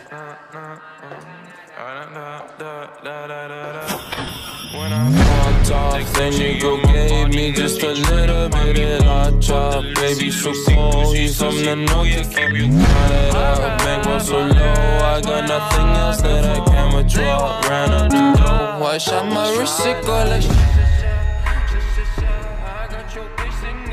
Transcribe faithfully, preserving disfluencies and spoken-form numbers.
When I popped off, then you go gave me just a little bit of la chop. Baby, so cold, he's from the north, you keep you counted up. Bankroll so low, I got nothing else that I can withdraw. Ran up the dough, I shot my wrist, it go like I got your bitch singing.